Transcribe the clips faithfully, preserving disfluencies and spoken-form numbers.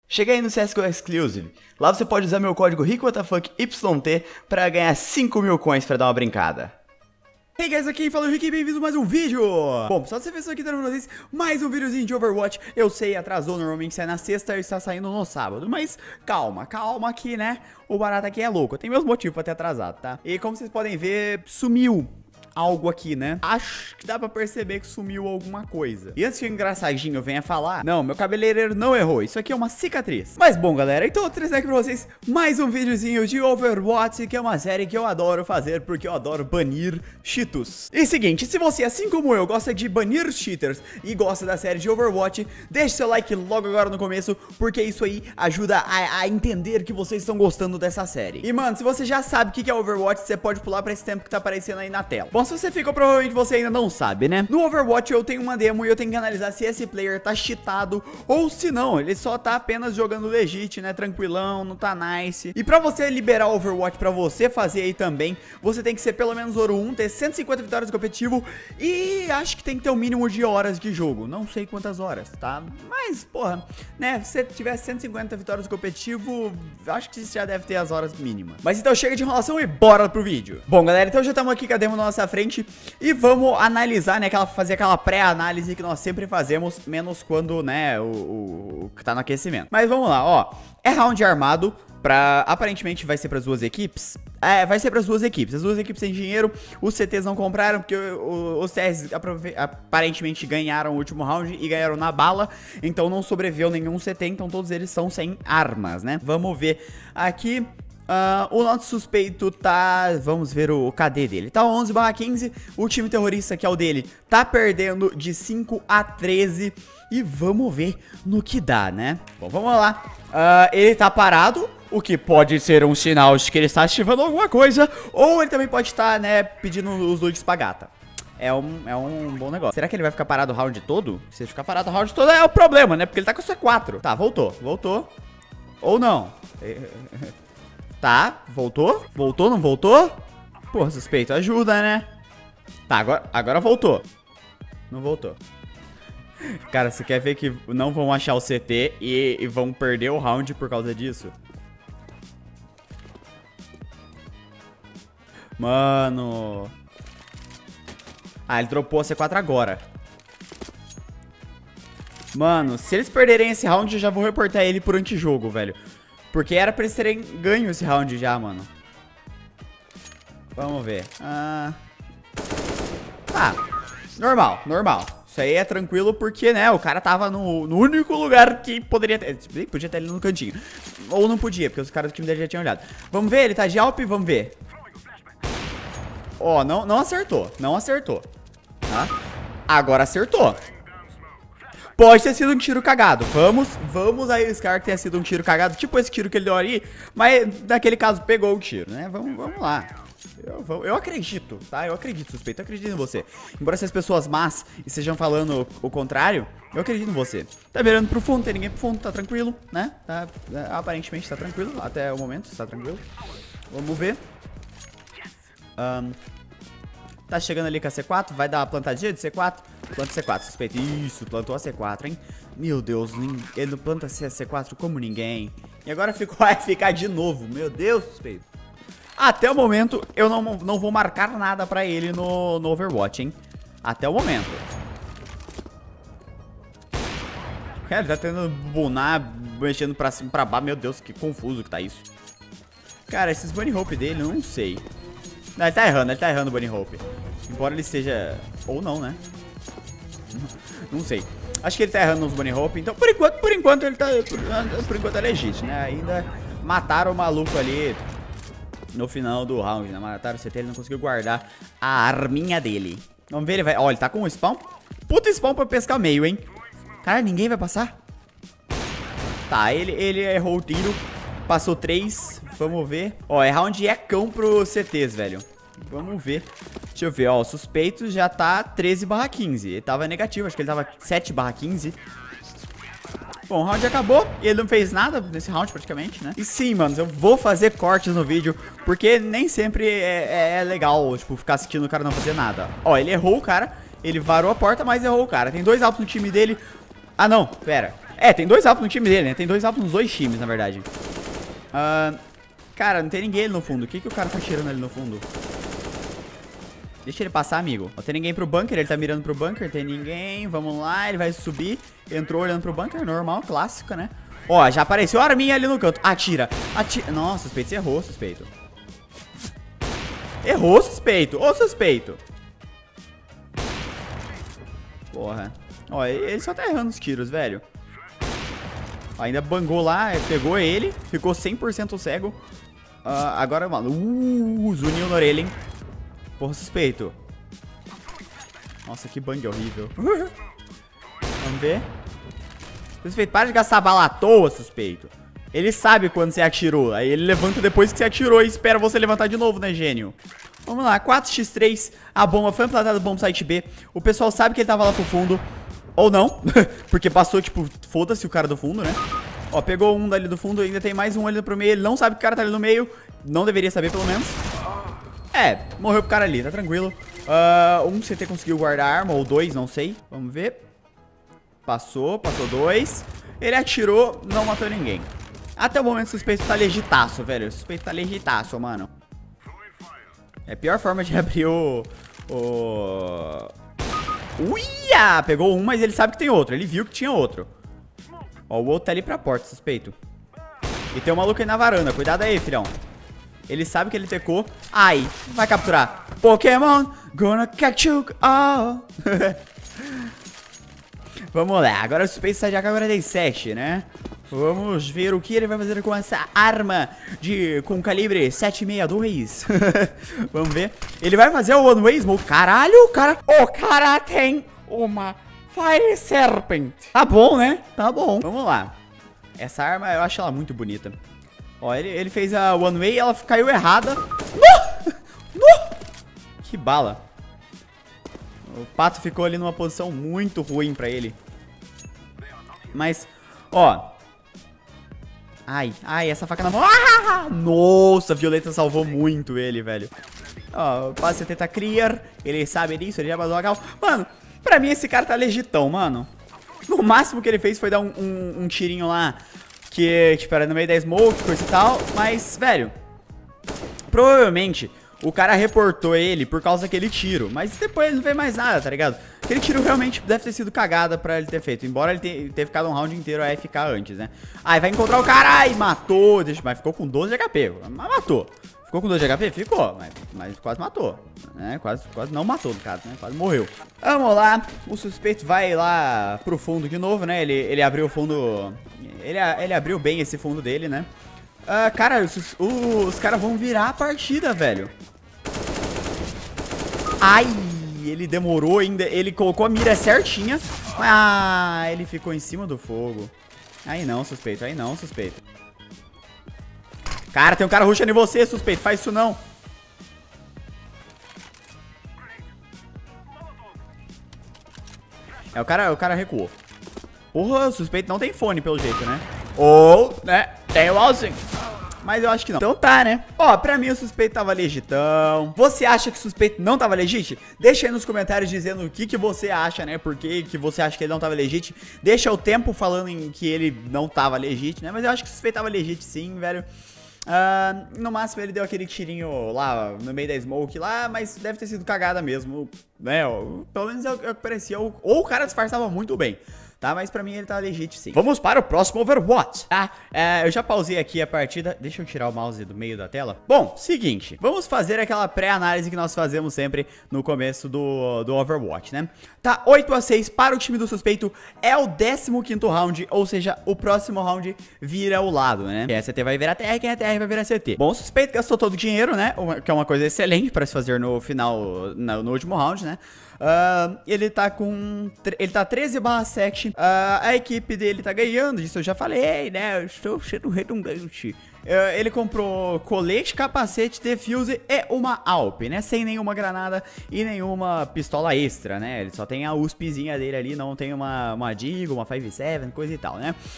Cheguei aí no C S G O Exclusive. Lá você pode usar meu código RICKWTF pra ganhar cinco mil coins pra dar uma brincada. Hey guys, aqui fala o Rick e bem-vindo a mais um vídeo! Bom, só você fez isso aqui pra vocês, mais um videozinho de Overwatch. Eu sei, atrasou, normalmente sai na sexta e está saindo no sábado. Mas calma, calma aqui, né? O barato aqui é louco, tem meus motivos pra ter atrasado, tá? E como vocês podem ver, sumiu algo aqui, né? Acho que dá pra perceber que sumiu alguma coisa. E antes que o engraçadinho venha falar, não, meu cabeleireiro não errou, isso aqui é uma cicatriz. Mas bom, galera, então eu trouxe aqui pra vocês mais um videozinho de Overwatch, que é uma série que eu adoro fazer, porque eu adoro banir cheetos. E seguinte, se você, assim como eu, gosta de banir cheaters e gosta da série de Overwatch, deixe seu like logo agora no começo, porque isso aí ajuda a, a entender que vocês estão gostando dessa série. E mano, se você já sabe o que é Overwatch, você pode pular pra esse tempo que tá aparecendo aí na tela. Bom, se você ficou, provavelmente você ainda não sabe, né? No Overwatch eu tenho uma demo e eu tenho que analisar se esse player tá cheatado ou se não, ele só tá apenas jogando legit, né? Tranquilão, não tá nice. E pra você liberar o Overwatch pra você fazer aí também, você tem que ser pelo menos ouro um, ter cento e cinquenta vitórias no competitivo e acho que tem que ter o um mínimo de horas de jogo. Não sei quantas horas, tá? Mas, porra, né? Se você tiver cento e cinquenta vitórias no competitivo, acho que você já deve ter as horas mínimas. Mas então chega de enrolação e bora pro vídeo. Bom, galera, então já estamos aqui com a demo na nossa frente e vamos analisar, né, aquela, fazer aquela pré-análise que nós sempre fazemos, menos quando, né, o, o, o que tá no aquecimento. Mas vamos lá, ó, é round armado, pra, aparentemente vai ser pras duas equipes, é, vai ser pras duas equipes, as duas equipes têm dinheiro, os C Ts não compraram, porque o, o, os T S aparentemente ganharam o último round e ganharam na bala, então não sobreviveu nenhum C T, então todos eles são sem armas, né, vamos ver aqui. Uh, o nosso suspeito tá... Vamos ver o K D dele. Tá onze barra quinze. O time terrorista, que é o dele, tá perdendo de cinco a treze. E vamos ver no que dá, né? Bom, vamos lá. Uh, ele tá parado, o que pode ser um sinal de que ele está ativando alguma coisa. Ou ele também pode estar, né, pedindo os loots pra gata. É um, é um bom negócio. Será que ele vai ficar parado o round todo? Se ele ficar parado o round todo é o problema, né? Porque ele tá com C quatro. Tá, voltou. Voltou. Ou não. Tá, voltou? Voltou, não voltou? Porra, suspeito, ajuda, né? Tá, agora, agora voltou. Não voltou. Cara, você quer ver que não vão achar o C T e, e vão perder o round por causa disso? Mano. Ah, ele dropou a C quatro agora. Mano, se eles perderem esse round, eu já vou reportar ele por antijogo, velho. Porque era pra eles terem ganho esse round já, mano. Vamos ver. Ah, ah, normal, normal. Isso aí é tranquilo porque, né, o cara tava no, no único lugar que poderia ter. Podia ter ele no cantinho. Ou não podia, porque os caras do time dele já tinham olhado. Vamos ver, ele tá de Alp, vamos ver. Ó, oh, não, não acertou, não acertou. Tá? Agora acertou. Pode ter sido um tiro cagado. Vamos, vamos arriscar que tenha sido um tiro cagado. Tipo esse tiro que ele deu ali. Mas naquele caso pegou o tiro, né? Vamos, vamos lá. Eu, eu acredito, tá? Eu acredito, suspeito. Eu acredito em você. Embora essas pessoas más estejam falando o, o contrário, eu acredito em você. Tá mirando pro fundo, tem ninguém pro fundo, tá tranquilo, né? Tá, aparentemente tá tranquilo. Até o momento, tá tranquilo. Vamos ver. Um, tá chegando ali com a C quatro. Vai dar uma plantadinha de C quatro. Planta C quatro, suspeito. Isso, plantou a C quatro, hein? Meu Deus, ele não planta C quatro como ninguém. E agora ficou, vai ficar de novo. Meu Deus, suspeito. Até o momento, eu não, não vou marcar nada pra ele no, no Overwatch, hein? Até o momento. Cara, ele tá tendo bunar, mexendo pra cima e pra baixo. Meu Deus, que confuso que tá isso. Cara, esses bunny hope dele, eu não sei. Não, ele tá errando, ele tá errando o bunny hope. Embora ele seja... Ou não, né? Não sei. Acho que ele tá errando nos bunny hope. Então, por enquanto, por enquanto ele tá... Por, por enquanto é legítimo, né? Ainda mataram o maluco ali no final do round, né? Mataram o C T, ele não conseguiu guardar a arminha dele. Vamos ver, ele vai... Ó, ele tá com um spawn. Puta spawn pra pescar meio, hein? Cara, ninguém vai passar? Tá, ele, ele errou o tiro. Passou três. Vamos ver. Ó, é round é cão pro C Ts, velho. Vamos ver. Deixa eu ver, ó, o suspeito já tá treze barra quinze. Ele tava negativo, acho que ele tava sete barra quinze. Bom, o round acabou e ele não fez nada nesse round praticamente, né? E sim, mano, eu vou fazer cortes no vídeo, porque nem sempre é, é, é legal, tipo, ficar assistindo o cara não fazer nada. Ó, ele errou o cara, ele varou a porta, mas errou o cara. Tem dois alpos no time dele. Ah, não, pera. É, tem dois alpos no time dele, né? Tem dois alpos nos dois times, na verdade. Uh, cara, não tem ninguém ali no fundo. O que, que o cara tá tirando ali no fundo? Deixa ele passar, amigo. Não tem ninguém pro bunker, ele tá mirando pro bunker. Tem ninguém, vamos lá, ele vai subir. Entrou olhando pro bunker, normal, clássico, né? Ó, já apareceu a arminha ali no canto. Atira, atira. Nossa, suspeito, você errou, suspeito. Errou, suspeito. Ô, suspeito. Porra. Ó, ele só tá errando os tiros, velho. Ainda bangou lá, pegou ele. Ficou cem por cento cego. uh, Agora, mano. Uh, zuninho na orelha, hein. Porra, suspeito. Nossa, que bang horrível. Vamos ver. Suspeito, para de gastar bala à toa, suspeito. Ele sabe quando você atirou. Aí ele levanta depois que você atirou e espera você levantar de novo, né, gênio? Vamos lá, quatro por três. A bomba foi implantada no bomb site B. O pessoal sabe que ele tava lá pro fundo. Ou não, porque passou, tipo, foda-se o cara do fundo, né? Ó, pegou um dali do fundo, ainda tem mais um ali pro meio. Ele não sabe que o cara tá ali no meio. Não deveria saber, pelo menos. É, morreu pro cara ali, tá tranquilo. uh, Um C T conseguiu guardar a arma, ou dois, não sei. Vamos ver. Passou, passou dois. Ele atirou, não matou ninguém. Até o momento o suspeito tá legitaço, velho. O suspeito tá legitaço, mano. É a pior forma de abrir o... O... Uia! Pegou um, mas ele sabe que tem outro. Ele viu que tinha outro. Ó, o outro tá ali pra porta, suspeito. E tem um maluco aí na varanda. Cuidado aí, filhão. Ele sabe que ele tecou. Ai, vai capturar. Pokémon, gonna catch you all. Vamos lá. Agora o suspeito está de A K quarenta e sete, né? Vamos ver o que ele vai fazer com essa arma de com calibre sete sessenta e dois. Vamos ver. Ele vai fazer o One Way Smoke. Caralho, o cara... O cara tem uma Fire Serpent. Tá bom, né? Tá bom. Vamos lá. Essa arma, eu acho ela muito bonita. Ó, ele, ele fez a One Way e ela caiu errada. No! No! Que bala. O pato ficou ali numa posição muito ruim pra ele. Mas, ó... Ai, ai, essa faca na mão. Ah! Nossa, a Violeta salvou muito ele, velho. Ó, o passe C T tá clear. Ele sabe disso, ele já mandou a cal. Mano, pra mim esse cara tá legitão, mano. No máximo que ele fez foi dar um, um, um tirinho lá. Que, tipo, era no meio da smoke, coisa e tal. Mas, velho, provavelmente o cara reportou ele por causa daquele tiro. Mas depois ele não fez mais nada, tá ligado? Aquele tiro realmente deve ter sido cagada pra ele ter feito. Embora ele tenha, tenha ficado um round inteiro a F K antes, né? Aí vai encontrar o cara, ai, matou. Deixa, mas ficou com doze de H P. Mas matou. Ficou com doze de H P? Ficou. Mas, mas quase matou. Né? Quase, quase não matou, no caso, né? Quase morreu. Vamos lá. O suspeito vai lá pro fundo de novo, né? Ele, ele abriu o fundo... Ele, ele abriu bem esse fundo dele, né? Uh, cara, os, os, os caras vão virar a partida, velho. Ai, ele demorou ainda. Ele colocou a mira certinha. Ah, ele ficou em cima do fogo. Aí não, suspeito. Aí não, suspeito. Cara, tem um cara rushando em você, suspeito. Faz isso não. É, o cara, o cara recuou. Porra, o suspeito não tem fone, pelo jeito, né? Ou, né, tem o auzinho. Mas eu acho que não. Então tá, né? Ó, pra mim o suspeito tava legitão. Você acha que o suspeito não tava legítimo? Deixa aí nos comentários dizendo o que que você acha, né? Por que que você acha que ele não tava legítimo. Deixa o tempo falando em que ele não tava legítimo, né? Mas eu acho que o suspeito tava legítimo sim, velho. Uh, no máximo ele deu aquele tirinho lá no meio da smoke lá, mas deve ter sido cagada mesmo, né? Pelo menos é o que parecia. Ou, ou o cara disfarçava muito bem. Tá, mas pra mim ele tá legítimo sim. Vamos para o próximo Overwatch, tá? É, eu já pausei aqui a partida. Deixa eu tirar o mouse do meio da tela. Bom, seguinte. Vamos fazer aquela pré-análise que nós fazemos sempre no começo do, do Overwatch, né? Tá, oito a seis para o time do suspeito. É o décimo quinto round, ou seja, o próximo round vira o lado, né? Quem é C T vai virar T R, quem é T R vai virar C T. Bom, o suspeito gastou todo o dinheiro, né? Que é uma coisa excelente para se fazer no final, no, no último round, né? Uh, ele tá com... Ele tá treze barra sete. Uh, a equipe dele tá ganhando. Isso eu já falei, né? Eu estou sendo redundante. Uh, ele comprou colete, capacete, defuse e uma Alp, né? Sem nenhuma granada e nenhuma pistola extra, né? Ele só tem a USPzinha dele ali. Não tem uma, uma Digo, uma cinco sete, coisa e tal, né?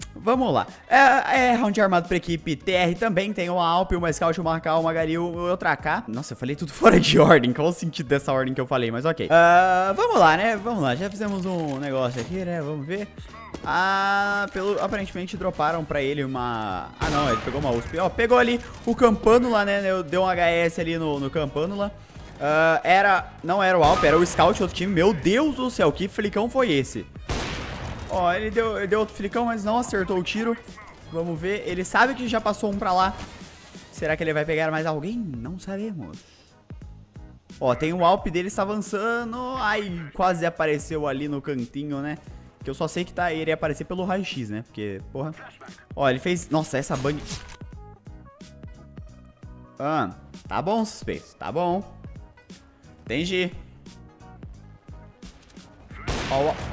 Vamos lá. É, é round armado pra equipe T R também. Tem uma Alp, uma Scout, uma K, uma Garil, outra K. Nossa, eu falei tudo fora de ordem. Qual o sentido dessa ordem que eu falei? Mas ok. Uh, vamos lá, né? Vamos lá. Já fizemos um negócio aqui, né? Vamos ver. Ah, pelo, aparentemente droparam pra ele uma... Ah, não. Ele pegou uma U S P. Ó, pegou ali o Campânula, né? Deu um H S ali no, no Campânula. Uh, era... Não era o Alp, era o Scout, outro time. Meu Deus do céu, que flicão foi esse? Ó, ele deu, ele deu outro flicão, mas não acertou o tiro. Vamos ver. Ele sabe que já passou um pra lá. Será que ele vai pegar mais alguém? Não sabemos. Ó, tem o Alp dele, está avançando. Ai, quase apareceu ali no cantinho, né? Que eu só sei que tá, ele ia aparecer pelo raio-x, né? Porque, porra. Ó, ele fez... Nossa, essa bunny... Ah, tá bom, suspeito. Tá bom. Entendi. Ó, ó.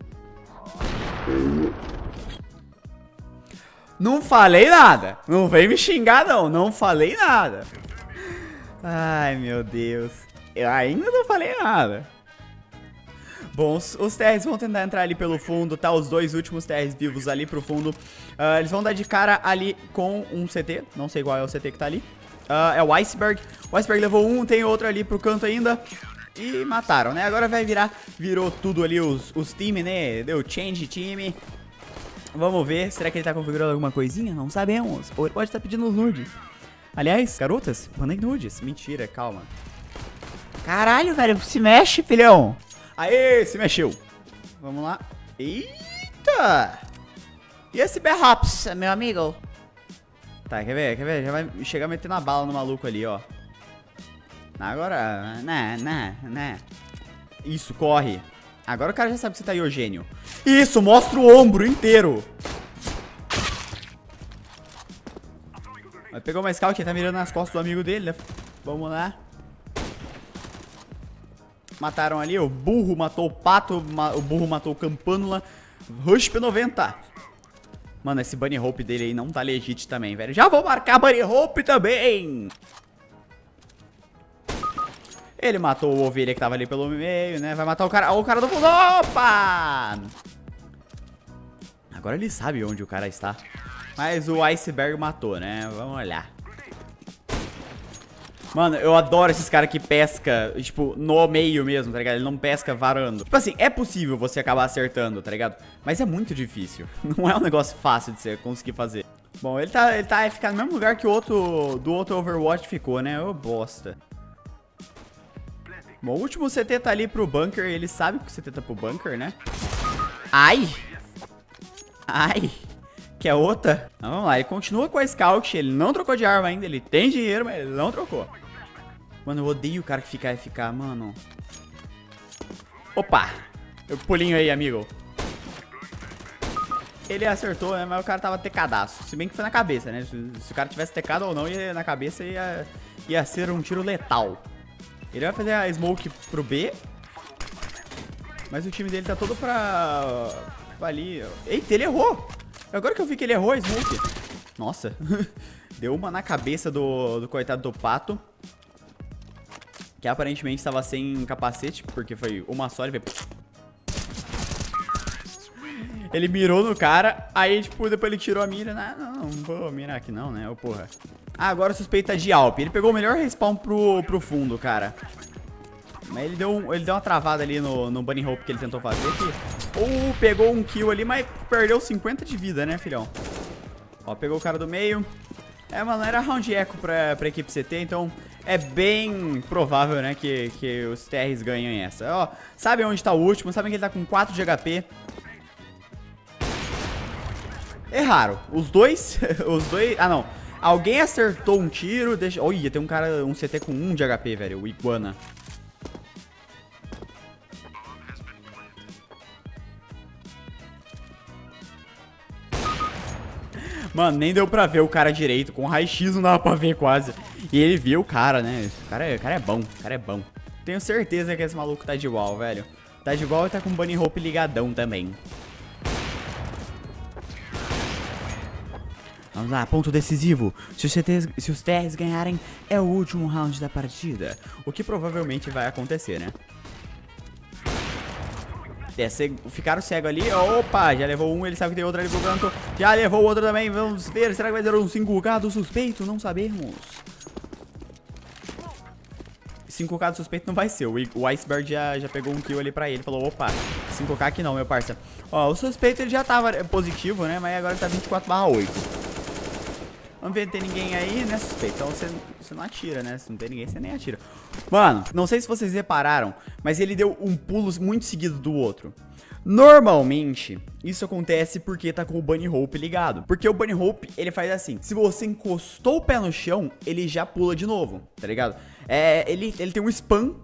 Não falei nada. Não vem me xingar, não. Não falei nada. Ai, meu Deus. Eu ainda não falei nada. Bom, os, os T Rs vão tentar entrar ali pelo fundo, tá? Os dois últimos T Rs vivos ali pro fundo. Uh, eles vão dar de cara ali com um C T. Não sei qual é o C T que tá ali. Uh, é o Iceberg. O Iceberg levou um, tem outro ali pro canto ainda. E mataram, né? Agora vai virar, virou tudo ali os, os times, né? Deu change time. Vamos ver, será que ele tá configurando alguma coisinha? Não sabemos. Ou ele pode estar pedindo os nudes. Aliás, garotas, mandem nudes. Mentira, calma. Caralho, velho, se mexe, filhão. Aê, se mexeu. Vamos lá. Eita! E esse berraps, meu amigo? Tá, quer ver, quer ver? Já vai chegar metendo a bala no maluco ali, ó. Agora, né, né, né. Isso, corre. Agora o cara já sabe que você tá aí, ô gênio. Isso, mostra o ombro inteiro. Vai pegar uma Scout, ele tá mirando nas costas do amigo dele, né? Vamos lá. Mataram ali, o burro matou o pato, o burro matou o Campânula. Rush P noventa. Mano, esse Bunny Hope dele aí não tá legit também, velho. Já vou marcar Bunny Hope também. Ele matou o ovelha que tava ali pelo meio, né? Vai matar o cara. O cara do fundo. Opa! Agora ele sabe onde o cara está. Mas o Iceberg matou, né? Vamos olhar. Mano, eu adoro esses caras que pesca, tipo, no meio mesmo, tá ligado? Ele não pesca varando. Tipo assim, é possível você acabar acertando, tá ligado? Mas é muito difícil. Não é um negócio fácil de você conseguir fazer. Bom, ele tá, ele tá ficando no mesmo lugar que o outro, do outro Overwatch ficou, né? Ô, bosta. Bom, o último C T tá ali pro bunker. Ele sabe que o C T tá pro bunker, né? Ai! Ai! Quer outra? Então, vamos lá, ele continua com a Scout. Ele não trocou de arma ainda. Ele tem dinheiro, mas ele não trocou. Mano, eu odeio o cara que fica F K, mano. Opa! Eu pulinho aí, amigo. Ele acertou, né? Mas o cara tava tecadaço. Se bem que foi na cabeça, né? Se, se o cara tivesse tecado ou não, ia, na cabeça ia, ia ser um tiro letal. Ele vai fazer a smoke pro B. Mas o time dele tá todo pra... pra ali. Eita, ele errou. Agora que eu vi que ele errou a smoke. Nossa. Deu uma na cabeça do, do coitado do pato. Que aparentemente estava sem capacete. Porque foi uma só, ele veio... Ele mirou no cara. Aí, tipo, depois ele tirou a mira. Não, não, não vou mirar aqui não, né? Ô, porra. Ah, agora o suspeito tá de Alp. Ele pegou o melhor respawn pro, pro fundo, cara. Mas ele deu, ele deu uma travada ali no, no Bunny Hope que ele tentou fazer. Que, ou pegou um kill ali, mas perdeu cinquenta de vida, né, filhão? Ó, pegou o cara do meio. É, mano, era round eco pra, pra equipe C T, então é bem provável, né, que, que os T Rs ganhem essa. Ó, sabe onde tá o último, sabem que ele tá com quatro de H P. Erraram. Os dois, os dois... Ah, não. Alguém acertou um tiro, deixa... Olha, tem um cara, um C T com um de H P, velho, o Iguana. Mano, nem deu pra ver o cara direito, com raio-x não dava pra ver quase. E ele viu o cara, né, o cara, é, o cara é bom, o cara é bom. Tenho certeza que esse maluco tá de wall, velho. Tá de wall e tá com o Bunny Hope ligadão também. Vamos lá, ponto decisivo. Se os, C Ts, se os T Rs ganharem, é o último round da partida. O que provavelmente vai acontecer, né? É, cego, ficaram cegos ali. Opa, já levou um, ele sabe que tem outro ali pro canto. Já levou o outro também, vamos ver. Será que vai dar um cinco K do suspeito? Não sabemos. cinco K do suspeito não vai ser. O Iceberg já, já pegou um kill ali pra ele. Falou, opa, cinco K aqui não, meu parça. Ó, o suspeito ele já tava positivo, né? Mas agora ele tá vinte e quatro barra oito. Vamos ver, não tem ninguém aí, né, suspeito? Então você, você não atira, né? Se não tem ninguém, você nem atira. Mano, não sei se vocês repararam, mas ele deu um pulo muito seguido do outro. Normalmente, isso acontece porque tá com o Bunny Hope ligado. Porque o Bunny Hope, ele faz assim. Se você encostou o pé no chão, ele já pula de novo, tá ligado? É, ele, ele tem um spam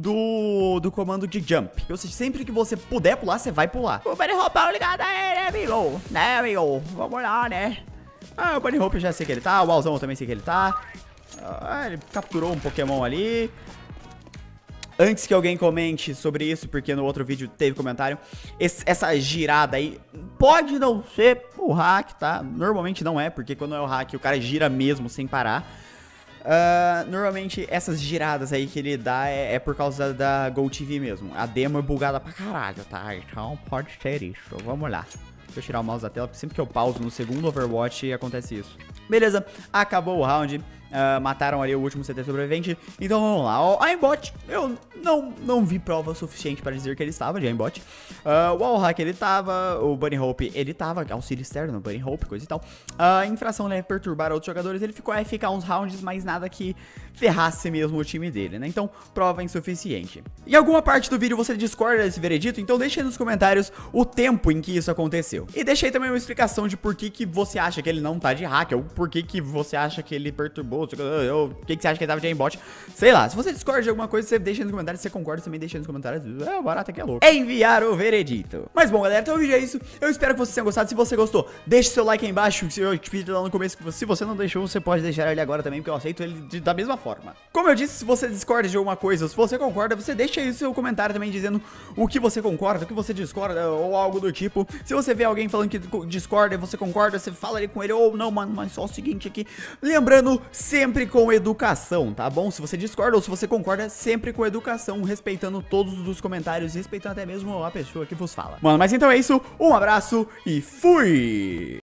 do, do comando de jump. Ou seja, sempre que você puder pular, você vai pular. O Bunny Hope tá ligado aí, né, amigo? Né, amigo? Vamos lá, né? Ah, o Bunny Hope eu já sei que ele tá. O Alzão eu também sei que ele tá. Ah, ele capturou um Pokémon ali. Antes que alguém comente sobre isso, porque no outro vídeo teve comentário, esse, essa girada aí pode não ser o hack, tá? Normalmente não é, porque quando é o hack o cara gira mesmo sem parar. Uh, normalmente essas giradas aí que ele dá é, é por causa da GoTV mesmo. A demo é bugada pra caralho, tá? Então pode ser isso. Vamos lá. Deixa eu tirar o mouse da tela, porque sempre que eu pauso no segundo Overwatch acontece isso. Beleza, acabou o round. Uh, mataram ali o último C T sobrevivente. Então vamos lá. O aimbot, eu não, não vi prova suficiente para dizer que ele estava de aimbot. uh, O wallhack ele tava. O Bunny Hope ele tava. Auxílio externo, Bunny Hope, coisa e tal. A uh, infração leve perturbar outros jogadores. Ele ficou a ficar uns rounds, mas nada que ferrasse mesmo o time dele, né? Então, prova insuficiente. Em alguma parte do vídeo você discorda desse veredito, então deixa aí nos comentários o tempo em que isso aconteceu. E deixa aí também uma explicação de por que, que você acha que ele não tá de hack, ou por que, que você acha que ele perturbou, ou por que, que você acha que ele tava de aimbot. Sei lá, se você discorda de alguma coisa, você deixa nos comentários. Se você concorda, também deixa nos comentários. É, o barato aqui é louco. Enviar o veredito. Mas bom, galera, então o vídeo é isso. Eu espero que vocês tenham gostado. Se você gostou, deixe seu like aí embaixo. Se eu te pedi lá no começo, se você não deixou, você pode deixar ele agora também, porque eu aceito ele de, da mesma forma. Como eu disse, se você discorda de alguma coisa, ou se você concorda, você deixa aí o seu comentário também dizendo o que você concorda, o que você discorda, ou algo do tipo. Se você vê alguém falando que discorda e você concorda, você fala ali com ele, ou não, mano, mas só o seguinte aqui. Lembrando, sempre com educação, tá bom? Se você discorda ou se você concorda, sempre com educação, respeitando todos os comentários, respeitando até mesmo a pessoa que vos fala. Mano, mas então é isso, um abraço e fui!